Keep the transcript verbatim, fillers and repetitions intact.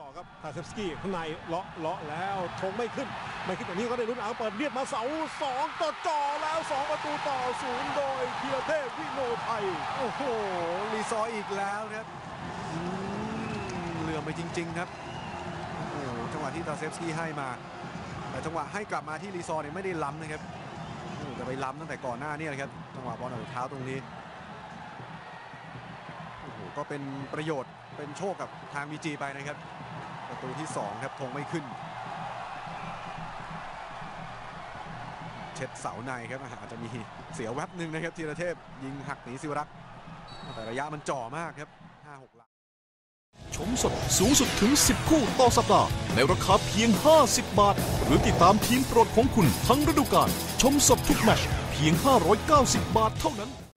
ต่อครับทาเซฟสกี้ข้างในเลาะเลาะแล้วชงไม่ขึ้นไม่ขึ้นแต่นี้ก็ได้ลุ้นเอาเปิดเลียดมาเสาสองต่อจ่อแล้วสองประตูต่อศูนย์โดยธีรเทพวิโนไทยโอ้โหรีซอร์อีกแล้วครับเหลื่อมไปจริงๆครับโอ้โหจังหวะที่ทาเซฟสกี้ให้มาแต่จังหวะให้กลับมาที่รีซอร์เนี่ยไม่ได้ล้ำนะครับจะไปล้ำตั้งแต่ก่อนหน้านี้เลยครับจังหวะบอลเอาเท้าตรงนี้โอ้โหก็เป็นประโยชน์เป็นโชคกับทางบีจีไปนะครับประตูที่สองครับธงไม่ขึ้นเช็ดเสาในครับอาจจะมีเสียแวบหนึ่งนะครับธีรเทพยิงหักหนีศิวรักษ์แต่ระยะมันจ่อมากครับ ห้าหก หลักชมสดสูงสุดถึงสิบคู่ต่อสัปดาห์ในราคาเพียงห้าสิบบาทหรือติดตามทีมโปรดของคุณทั้งฤดูกาลชมสดทุกแมตช์เพียงห้าร้อยเก้าสิบบาทเท่านั้น